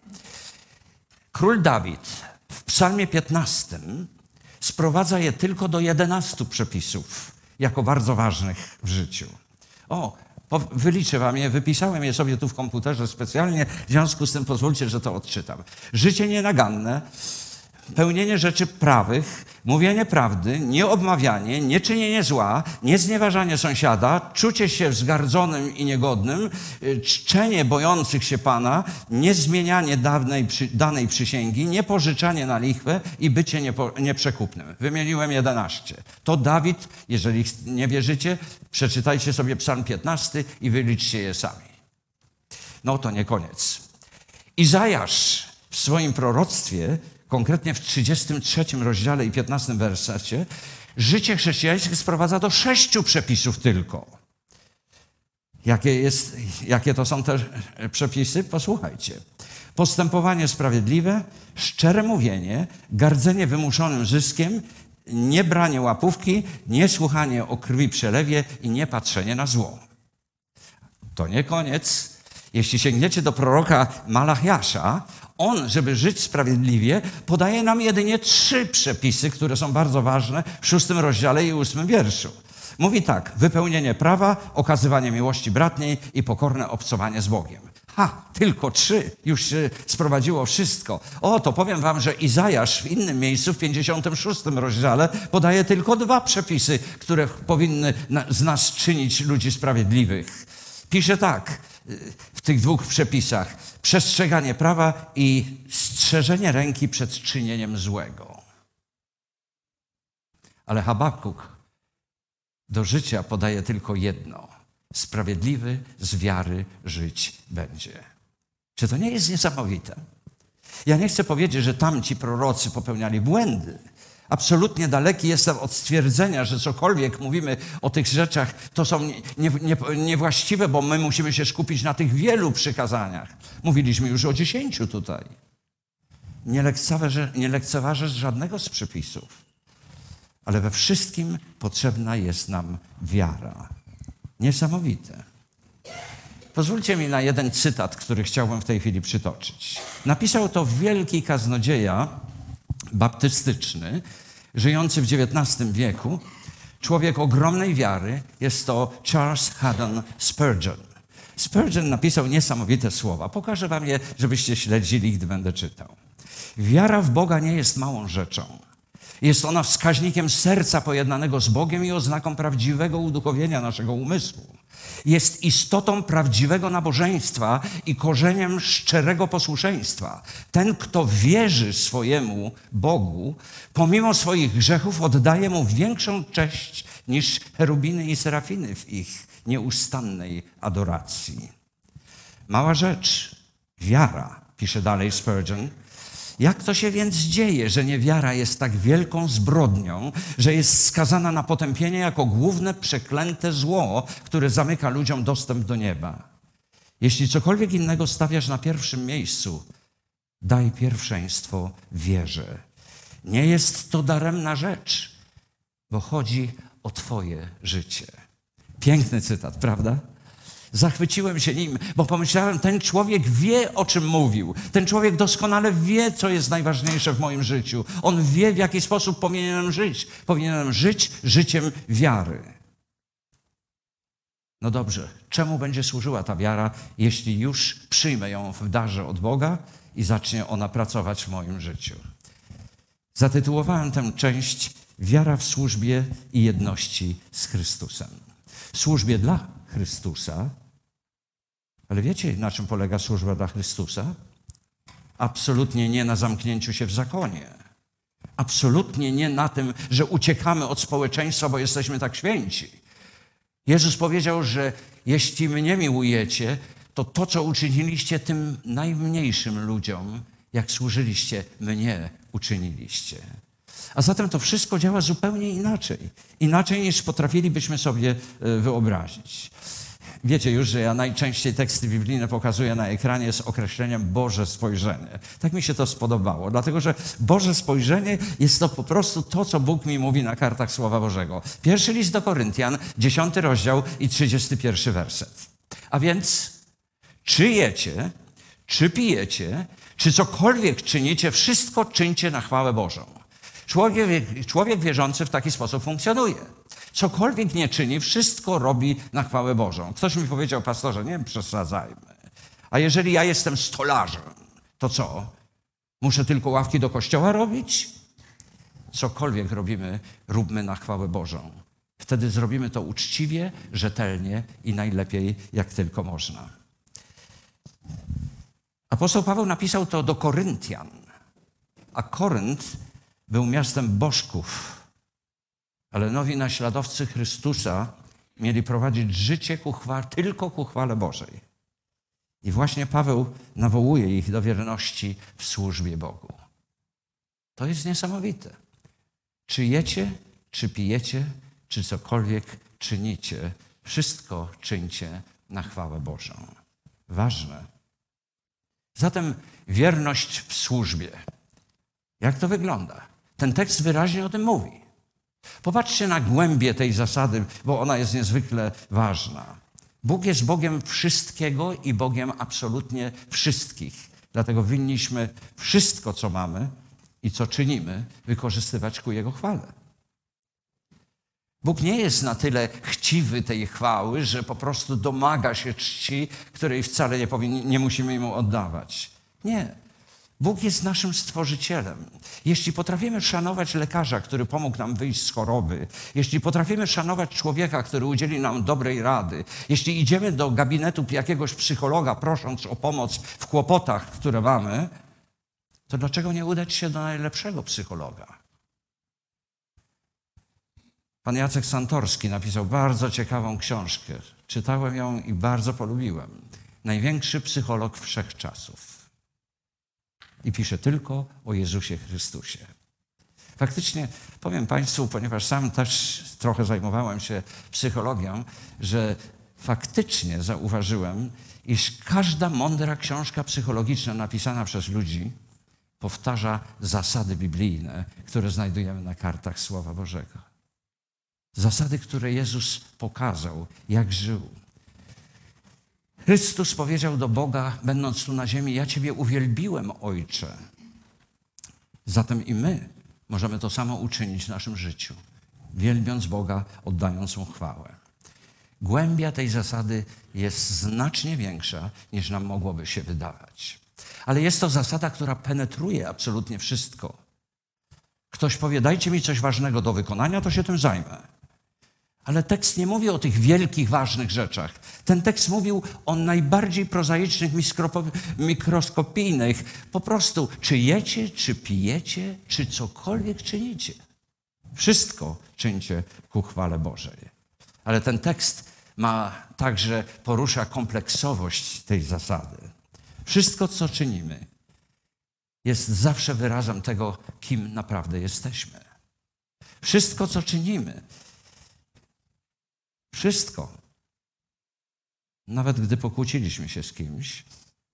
Król Dawid w psalmie piętnastym sprowadza je tylko do jedenastu przepisów, jako bardzo ważnych w życiu. O, wyliczę wam je, wypisałem je sobie tu w komputerze specjalnie, w związku z tym pozwólcie, że to odczytam. Życie nienaganne, pełnienie rzeczy prawych, mówienie prawdy, nieobmawianie, nieczynienie zła, nieznieważanie sąsiada, czucie się wzgardzonym i niegodnym, czczenie bojących się Pana, niezmienianie dawnej, danej przysięgi, niepożyczanie na lichwę i bycie niepo, nieprzekupnym. Wymieniłem jedenaście. To Dawid, jeżeli nie wierzycie, przeczytajcie sobie psalm piętnasty i wyliczcie je sami. No to nie koniec. Izajasz w swoim proroctwie, konkretnie w trzydziestym trzecim rozdziale i piętnastym wersecie, życie chrześcijańskie sprowadza do sześciu przepisów tylko. Jakie, jest, jakie to są te przepisy? Posłuchajcie. Postępowanie sprawiedliwe, szczere mówienie, gardzenie wymuszonym zyskiem, niebranie łapówki, niesłuchanie o krwi przelewie i niepatrzenie na zło. To nie koniec. Jeśli sięgniecie do proroka Malachiasza, on, żeby żyć sprawiedliwie, podaje nam jedynie trzy przepisy, które są bardzo ważne w szóstym rozdziale i ósmym wierszu. Mówi tak: wypełnienie prawa, okazywanie miłości bratniej i pokorne obcowanie z Bogiem. Ha, tylko trzy, już się sprowadziło wszystko. O, to powiem wam, że Izajasz w innym miejscu, w pięćdziesiątym szóstym rozdziale, podaje tylko dwa przepisy, które powinny z nas czynić ludzi sprawiedliwych. Pisze tak w tych dwóch przepisach: przestrzeganie prawa i strzeżenie ręki przed czynieniem złego. Ale Habakuk do życia podaje tylko jedno: sprawiedliwy z wiary żyć będzie. Czy to nie jest niesamowite? Ja nie chcę powiedzieć, że tamci prorocy popełniali błędy. Absolutnie daleki jestem od stwierdzenia, że cokolwiek mówimy o tych rzeczach, to są nie, nie, nie, niewłaściwe, bo my musimy się skupić na tych wielu przykazaniach. Mówiliśmy już o dziesięciu tutaj. Nie lekceważę, nie lekceważę żadnego z przepisów, ale we wszystkim potrzebna jest nam wiara. Niesamowite. Pozwólcie mi na jeden cytat, który chciałbym w tej chwili przytoczyć. Napisał to wielki kaznodzieja baptystyczny, żyjący w dziewiętnastym wieku, człowiek ogromnej wiary, jest to Charles Haddon Spurgeon. Spurgeon napisał niesamowite słowa. Pokażę wam je, żebyście śledzili, gdy będę czytał. Wiara w Boga nie jest małą rzeczą. Jest ona wskaźnikiem serca pojednanego z Bogiem i oznaką prawdziwego uduchowienia naszego umysłu. Jest istotą prawdziwego nabożeństwa i korzeniem szczerego posłuszeństwa. Ten, kto wierzy swojemu Bogu, pomimo swoich grzechów oddaje mu większą cześć niż cherubiny i serafiny w ich nieustannej adoracji. Mała rzecz, wiara, pisze dalej Spurgeon. Jak to się więc dzieje, że niewiara jest tak wielką zbrodnią, że jest skazana na potępienie jako główne przeklęte zło, które zamyka ludziom dostęp do nieba? Jeśli cokolwiek innego stawiasz na pierwszym miejscu, daj pierwszeństwo wierze. Nie jest to daremna rzecz, bo chodzi o twoje życie. Piękny cytat, prawda? Zachwyciłem się nim, bo pomyślałem, ten człowiek wie, o czym mówił. Ten człowiek doskonale wie, co jest najważniejsze w moim życiu. On wie, w jaki sposób powinienem żyć. Powinienem żyć życiem wiary. No dobrze, czemu będzie służyła ta wiara, jeśli już przyjmę ją w darze od Boga i zacznie ona pracować w moim życiu? Zatytułowałem tę część Wiara w służbie i jedności z Chrystusem. W służbie dla Chrystusa. Ale wiecie, na czym polega służba dla Chrystusa? Absolutnie nie na zamknięciu się w zakonie. Absolutnie nie na tym, że uciekamy od społeczeństwa, bo jesteśmy tak święci. Jezus powiedział, że jeśli mnie miłujecie, to to, co uczyniliście tym najmniejszym ludziom, jak służyliście, mnie uczyniliście. A zatem to wszystko działa zupełnie inaczej. Inaczej niż potrafilibyśmy sobie wyobrazić. Wiecie już, że ja najczęściej teksty biblijne pokazuję na ekranie z określeniem Boże spojrzenie. Tak mi się to spodobało, dlatego że Boże spojrzenie jest to po prostu to, co Bóg mi mówi na kartach Słowa Bożego. Pierwszy list do Koryntian, dziesiąty rozdział i trzydziesty pierwszy werset. A więc, czy jecie, czy pijecie, czy cokolwiek czynicie, wszystko czyńcie na chwałę Bożą. Człowiek, człowiek wierzący w taki sposób funkcjonuje. Cokolwiek nie czyni, wszystko robi na chwałę Bożą. Ktoś mi powiedział, pastorze, nie przesadzajmy. A jeżeli ja jestem stolarzem, to co? Muszę tylko ławki do kościoła robić? Cokolwiek robimy, róbmy na chwałę Bożą. Wtedy zrobimy to uczciwie, rzetelnie i najlepiej, jak tylko można. Apostoł Paweł napisał to do Koryntian, a Korynt był miastem bożków, ale nowi naśladowcy Chrystusa mieli prowadzić życie ku chwale, tylko ku chwale Bożej. I właśnie Paweł nawołuje ich do wierności w służbie Bogu. To jest niesamowite. Czy jecie, czy pijecie, czy cokolwiek czynicie, wszystko czyńcie na chwałę Bożą. Ważne. Zatem wierność w służbie. Jak to wygląda? Ten tekst wyraźnie o tym mówi. Popatrzcie na głębię tej zasady, bo ona jest niezwykle ważna. Bóg jest Bogiem wszystkiego i Bogiem absolutnie wszystkich. Dlatego winniśmy wszystko, co mamy i co czynimy, wykorzystywać ku Jego chwale. Bóg nie jest na tyle chciwy tej chwały, że po prostu domaga się czci, której wcale nie, powinni, nie musimy Mu oddawać. Nie. Bóg jest naszym Stworzycielem. Jeśli potrafimy szanować lekarza, który pomógł nam wyjść z choroby, jeśli potrafimy szanować człowieka, który udzieli nam dobrej rady, jeśli idziemy do gabinetu jakiegoś psychologa, prosząc o pomoc w kłopotach, które mamy, to dlaczego nie udać się do najlepszego psychologa? Pan Jacek Santorski napisał bardzo ciekawą książkę. Czytałem ją i bardzo polubiłem. Największy psycholog wszechczasów. I pisze tylko o Jezusie Chrystusie. Faktycznie powiem Państwu, ponieważ sam też trochę zajmowałem się psychologią, że faktycznie zauważyłem, iż każda mądra książka psychologiczna napisana przez ludzi powtarza zasady biblijne, które znajdujemy na kartach Słowa Bożego. Zasady, które Jezus pokazał, jak żył. Chrystus powiedział do Boga, będąc tu na ziemi, ja Ciebie uwielbiłem, Ojcze. Zatem i my możemy to samo uczynić w naszym życiu, wielbiąc Boga, oddając Mu chwałę. Głębia tej zasady jest znacznie większa, niż nam mogłoby się wydawać. Ale jest to zasada, która penetruje absolutnie wszystko. Ktoś powie, dajcie mi coś ważnego do wykonania, to się tym zajmę. Ale tekst nie mówi o tych wielkich, ważnych rzeczach. Ten tekst mówił o najbardziej prozaicznych, mikroskopijnych. Po prostu, czy jecie, czy pijecie, czy cokolwiek czynicie. Wszystko czyńcie ku chwale Bożej. Ale ten tekst ma także, porusza kompleksowość tej zasady. Wszystko, co czynimy, jest zawsze wyrazem tego, kim naprawdę jesteśmy. Wszystko, co czynimy, wszystko, nawet gdy pokłóciliśmy się z kimś,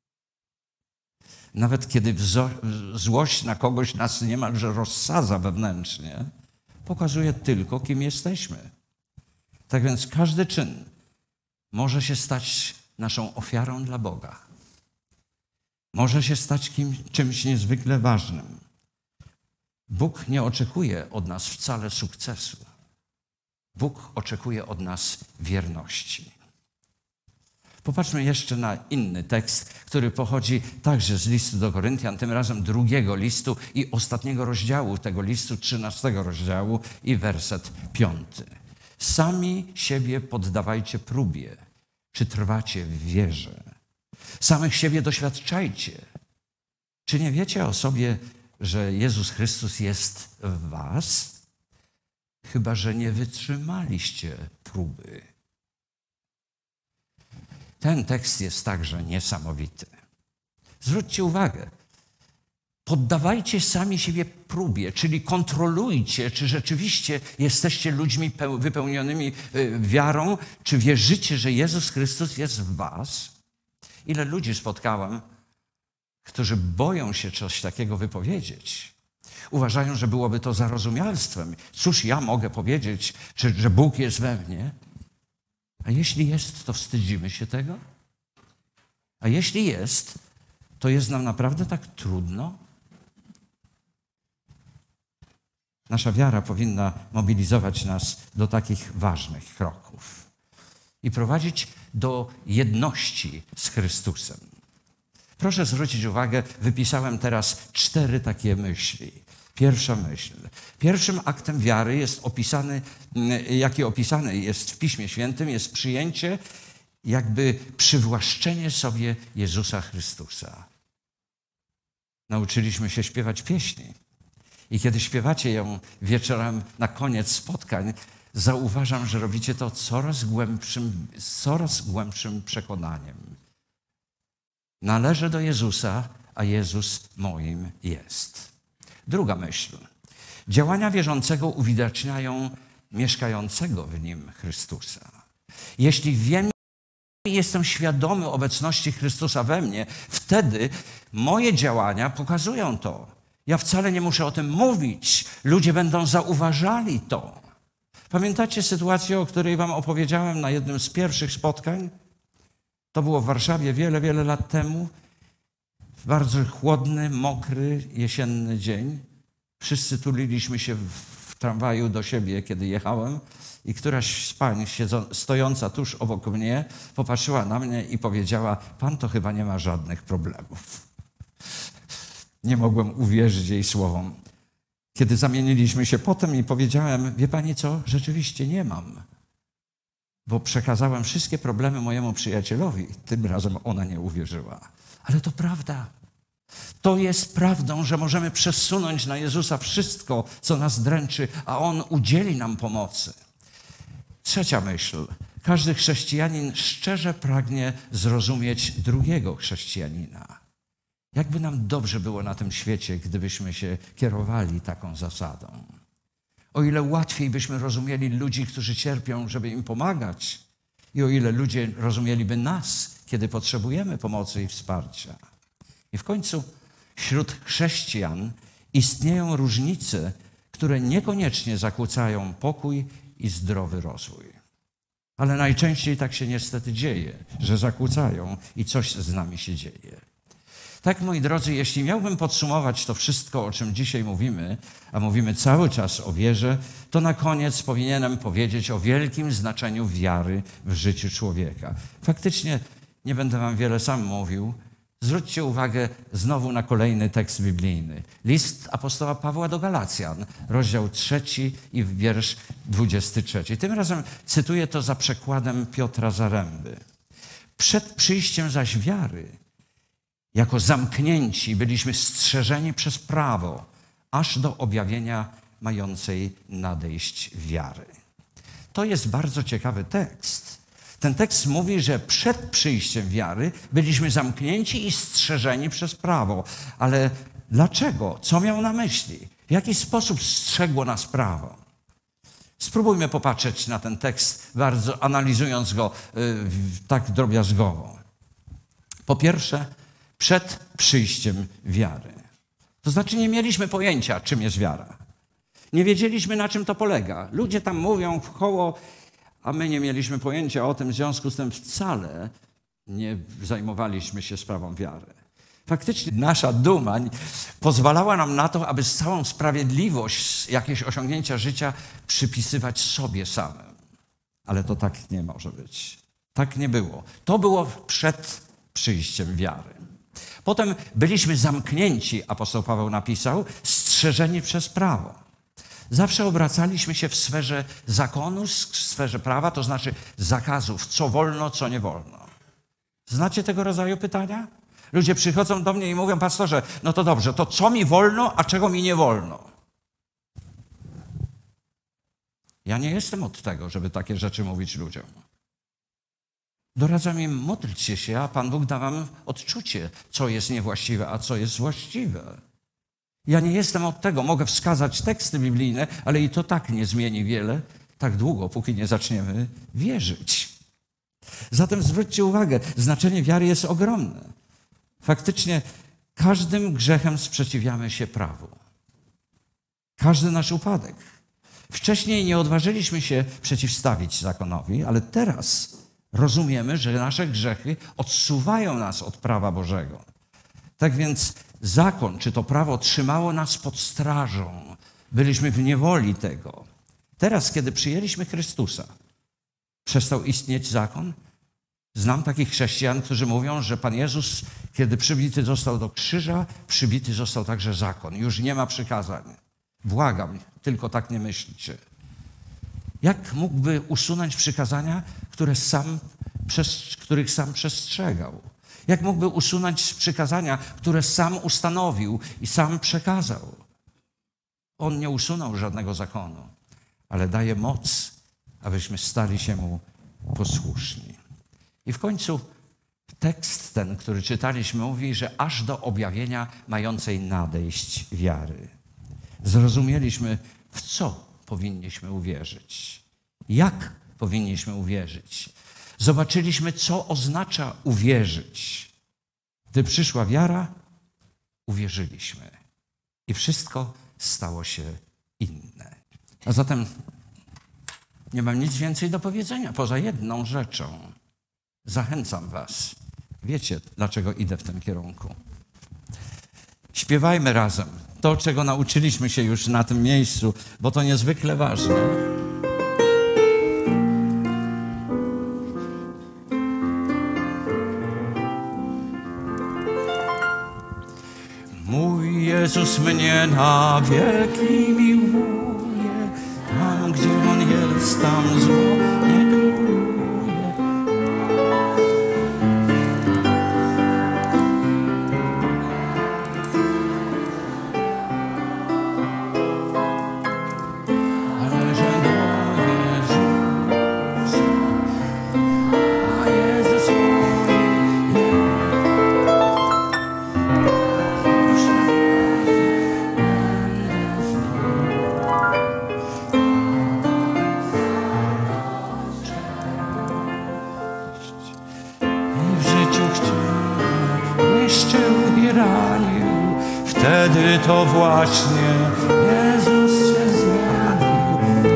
nawet kiedy złość na kogoś nas niemalże rozsadza wewnętrznie, pokazuje tylko, kim jesteśmy. Tak więc każdy czyn może się stać naszą ofiarą dla Boga. Może się stać kim, czymś niezwykle ważnym. Bóg nie oczekuje od nas wcale sukcesu. Bóg oczekuje od nas wierności. Popatrzmy jeszcze na inny tekst, który pochodzi także z listu do Koryntian, tym razem drugiego listu i ostatniego rozdziału tego listu, trzynastego rozdziału i werset piąty. Sami siebie poddawajcie próbie, czy trwacie w wierze. Samych siebie doświadczajcie. Czy nie wiecie o sobie, że Jezus Chrystus jest w was? Chyba że nie wytrzymaliście próby. Ten tekst jest także niesamowity. Zwróćcie uwagę, Poddawajcie sami siebie próbie, czyli kontrolujcie, czy rzeczywiście jesteście ludźmi wypełnionymi wiarą, czy wierzycie, że Jezus Chrystus jest w was. Ile ludzi spotkałem, którzy boją się coś takiego wypowiedzieć. Uważają, że byłoby to zarozumialstwem. Cóż ja mogę powiedzieć, czy, że Bóg jest we mnie? A jeśli jest, to wstydzimy się tego? A jeśli jest, to jest nam naprawdę tak trudno? Nasza wiara powinna mobilizować nas do takich ważnych kroków i prowadzić do jedności z Chrystusem. Proszę zwrócić uwagę, wypisałem teraz cztery takie myśli. Pierwsza myśl. Pierwszym aktem wiary jest opisany, jaki opisany jest w Piśmie Świętym, jest przyjęcie, jakby przywłaszczenie sobie Jezusa Chrystusa. Nauczyliśmy się śpiewać pieśni. I kiedy śpiewacie ją wieczorem na koniec spotkań, zauważam, że robicie to coraz głębszym, coraz głębszym przekonaniem. Należę do Jezusa, a Jezus moim jest. Druga myśl. Działania wierzącego uwidaczniają mieszkającego w nim Chrystusa. Jeśli wiem i jestem świadomy obecności Chrystusa we mnie, wtedy moje działania pokazują to. Ja wcale nie muszę o tym mówić. Ludzie będą zauważali to. Pamiętacie sytuację, o której wam opowiedziałem na jednym z pierwszych spotkań? To było w Warszawie wiele, wiele lat temu. Bardzo chłodny, mokry, jesienny dzień. Wszyscy tuliliśmy się w tramwaju do siebie, kiedy jechałem i któraś z pań siedzą, stojąca tuż obok mnie popatrzyła na mnie i powiedziała: pan to chyba nie ma żadnych problemów. Nie mogłem uwierzyć jej słowom. Kiedy zamieniliśmy się potem i powiedziałem: wie pani co, rzeczywiście nie mam. Bo przekazałem wszystkie problemy mojemu przyjacielowi. Tym razem ona nie uwierzyła. Ale to prawda. To jest prawdą, że możemy przesunąć na Jezusa wszystko, co nas dręczy, a On udzieli nam pomocy. Trzecia myśl. Każdy chrześcijanin szczerze pragnie zrozumieć drugiego chrześcijanina. Jakby nam dobrze było na tym świecie, gdybyśmy się kierowali taką zasadą. O ile łatwiej byśmy rozumieli ludzi, którzy cierpią, żeby im pomagać, i o ile ludzie rozumieliby nas, kiedy potrzebujemy pomocy i wsparcia. I w końcu wśród chrześcijan istnieją różnice, które niekoniecznie zakłócają pokój i zdrowy rozwój. Ale najczęściej tak się niestety dzieje, że zakłócają i coś z nami się dzieje. Tak, moi drodzy, jeśli miałbym podsumować to wszystko, o czym dzisiaj mówimy, a mówimy cały czas o wierze, to na koniec powinienem powiedzieć o wielkim znaczeniu wiary w życiu człowieka. Faktycznie nie będę wam wiele sam mówił. Zwróćcie uwagę znowu na kolejny tekst biblijny. List apostoła Pawła do Galacjan, rozdział trzeci i wiersz dwudziesty trzeci. Tym razem cytuję to za przekładem Piotra Zaręby. Przed przyjściem zaś wiary, jako zamknięci byliśmy strzeżeni przez prawo, aż do objawienia mającej nadejść wiary. To jest bardzo ciekawy tekst. Ten tekst mówi, że przed przyjściem wiary byliśmy zamknięci i strzeżeni przez prawo. Ale dlaczego? Co miał na myśli? W jaki sposób strzegło nas prawo? Spróbujmy popatrzeć na ten tekst, bardzo analizując go yy, tak drobiazgowo. Po pierwsze, przed przyjściem wiary. To znaczy nie mieliśmy pojęcia, czym jest wiara. Nie wiedzieliśmy, na czym to polega. Ludzie tam mówią w koło, a my nie mieliśmy pojęcia o tym, w związku z tym wcale nie zajmowaliśmy się sprawą wiary. Faktycznie nasza duma pozwalała nam na to, aby całą sprawiedliwość, jakieś osiągnięcia życia przypisywać sobie samym. Ale to tak nie może być. Tak nie było. To było przed przyjściem wiary. Potem byliśmy zamknięci, apostoł Paweł napisał, strzeżeni przez prawo. Zawsze obracaliśmy się w sferze zakonu, w sferze prawa, to znaczy zakazów, co wolno, co nie wolno. Znacie tego rodzaju pytania? Ludzie przychodzą do mnie i mówią: pastorze, no to dobrze, to co mi wolno, a czego mi nie wolno? Ja nie jestem od tego, żeby takie rzeczy mówić ludziom. Doradzam im: módlcie się, a Pan Bóg da wam odczucie, co jest niewłaściwe, a co jest właściwe. Ja nie jestem od tego. Mogę wskazać teksty biblijne, ale i to tak nie zmieni wiele, tak długo, póki nie zaczniemy wierzyć. Zatem zwróćcie uwagę, znaczenie wiary jest ogromne. Faktycznie każdym grzechem sprzeciwiamy się prawu. Każdy nasz upadek. Wcześniej nie odważyliśmy się przeciwstawić zakonowi, ale teraz rozumiemy, że nasze grzechy odsuwają nas od prawa Bożego. Tak więc zakon, czy to prawo trzymało nas pod strażą. Byliśmy w niewoli tego. Teraz, kiedy przyjęliśmy Chrystusa, przestał istnieć zakon? Znam takich chrześcijan, którzy mówią, że Pan Jezus, kiedy przybity został do krzyża, przybity został także zakon. Już nie ma przykazań. Błagam, tylko tak nie myślcie. Jak mógłby usunąć przykazania, które sam, przez, których sam przestrzegał? Jak mógłby usunąć przykazania, które sam ustanowił i sam przekazał? On nie usunął żadnego zakonu, ale daje moc, abyśmy stali się Mu posłuszni. I w końcu tekst ten, który czytaliśmy, mówi, że aż do objawienia mającej nadejść wiary. Zrozumieliśmy, w co powinniśmy uwierzyć. Jak powinniśmy uwierzyć. Zobaczyliśmy, co oznacza uwierzyć. Gdy przyszła wiara, uwierzyliśmy. I wszystko stało się inne. A zatem nie mam nic więcej do powiedzenia, poza jedną rzeczą. Zachęcam was. Wiecie, dlaczego idę w tym kierunku. Śpiewajmy razem to, czego nauczyliśmy się już na tym miejscu, bo to niezwykle ważne. Mój Jezus mnie na wieki miłuje, tam gdzie On jest, tam zło nie króluje. Wtedy to właśnie Jezus się zjawił.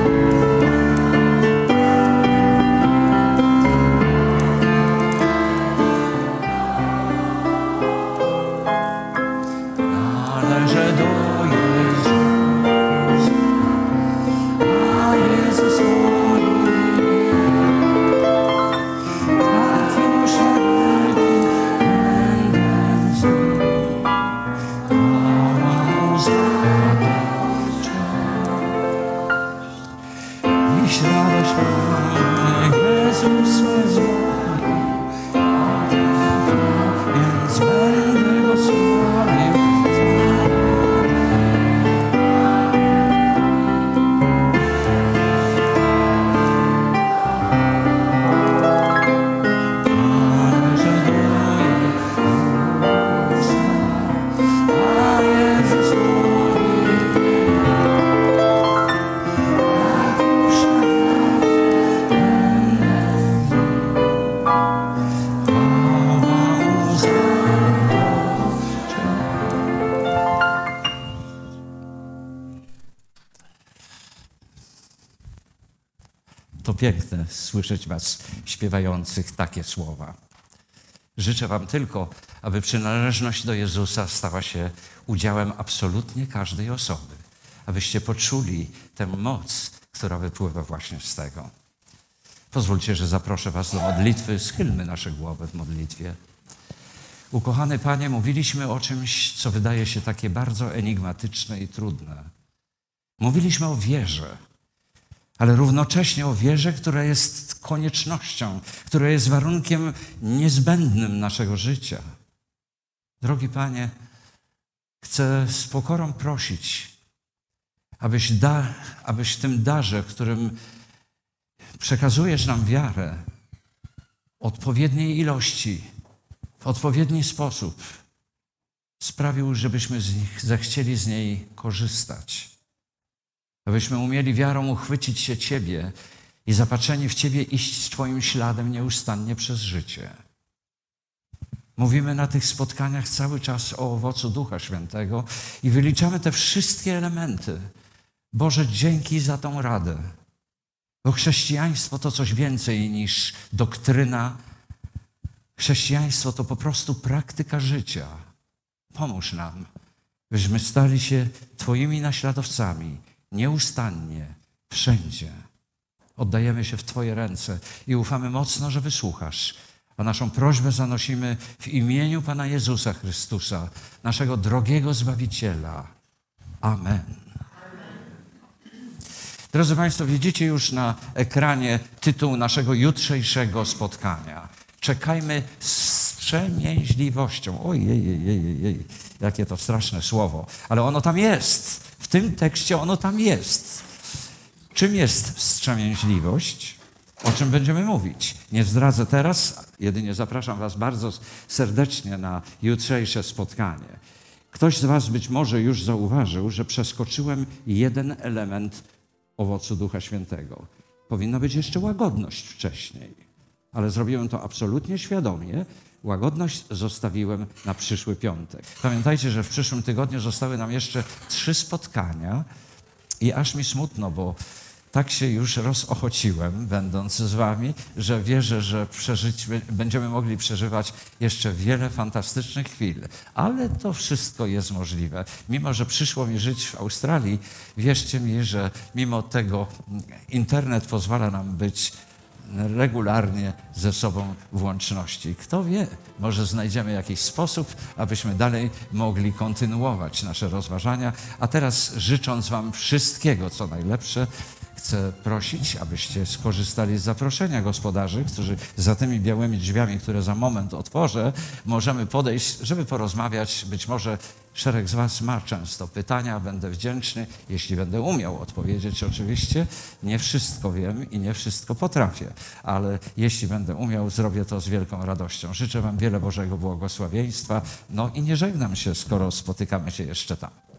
Należę do Jezusa, a Jezus mówi, tak już na wieki będę z Nim. Iś radość mnie Jezus mnie zbawił, więc będę Go sławił. Należę do Jezusa, a Jezus To piękne słyszeć was śpiewających takie słowa. Życzę wam tylko, aby przynależność do Jezusa stała się udziałem absolutnie każdej osoby. Abyście poczuli tę moc, która wypływa właśnie z tego. Pozwólcie, że zaproszę was do modlitwy. Schylmy nasze głowy w modlitwie. Ukochany Panie, mówiliśmy o czymś, co wydaje się takie bardzo enigmatyczne i trudne. Mówiliśmy o wierze, ale równocześnie o wierze, która jest koniecznością, która jest warunkiem niezbędnym naszego życia. Drogi Panie, chcę z pokorą prosić, abyś, da, abyś w tym darze, w którym przekazujesz nam wiarę, odpowiedniej ilości, w odpowiedni sposób sprawił, żebyśmy z nich zechcieli z niej korzystać. Abyśmy umieli wiarą uchwycić się Ciebie i zapatrzeni w Ciebie iść Twoim śladem nieustannie przez życie. Mówimy na tych spotkaniach cały czas o owocu Ducha Świętego i wyliczamy te wszystkie elementy. Boże, dzięki za tą radę. Bo chrześcijaństwo to coś więcej niż doktryna. Chrześcijaństwo to po prostu praktyka życia. Pomóż nam, byśmy stali się Twoimi naśladowcami nieustannie, wszędzie. Oddajemy się w Twoje ręce i ufamy mocno, że wysłuchasz. A naszą prośbę zanosimy w imieniu Pana Jezusa Chrystusa, naszego drogiego Zbawiciela. Amen. Drodzy Państwo, widzicie już na ekranie tytuł naszego jutrzejszego spotkania. Czekajmy z wstrzemięźliwością. Ojej, jej, jej, jej, jakie to straszne słowo. Ale ono tam jest. W tym tekście ono tam jest. Czym jest wstrzemięźliwość? O czym będziemy mówić? Nie zdradzę teraz, jedynie zapraszam Was bardzo serdecznie na jutrzejsze spotkanie. Ktoś z Was być może już zauważył, że przeskoczyłem jeden element owocu Ducha Świętego. Powinna być jeszcze łagodność wcześniej, ale zrobiłem to absolutnie świadomie. Łagodność zostawiłem na przyszły piątek. Pamiętajcie, że w przyszłym tygodniu zostały nam jeszcze trzy spotkania i aż mi smutno, bo tak się już rozochociłem, będąc z Wami, że wierzę, że przeżyć, będziemy mogli przeżywać jeszcze wiele fantastycznych chwil. Ale to wszystko jest możliwe. Mimo że przyszło mi żyć w Australii, wierzcie mi, że mimo tego internet pozwala nam być regularnie ze sobą w łączności. Kto wie, może znajdziemy jakiś sposób, abyśmy dalej mogli kontynuować nasze rozważania. A teraz, życząc Wam wszystkiego, co najlepsze, chcę prosić, abyście skorzystali z zaproszenia gospodarzy, którzy za tymi białymi drzwiami, które za moment otworzę, możemy podejść, żeby porozmawiać. Być może szereg z Was ma często pytania, będę wdzięczny, jeśli będę umiał odpowiedzieć oczywiście. Nie wszystko wiem i nie wszystko potrafię, ale jeśli będę umiał, zrobię to z wielką radością. Życzę Wam wiele Bożego błogosławieństwa, no i nie żegnam się, skoro spotykamy się jeszcze tam.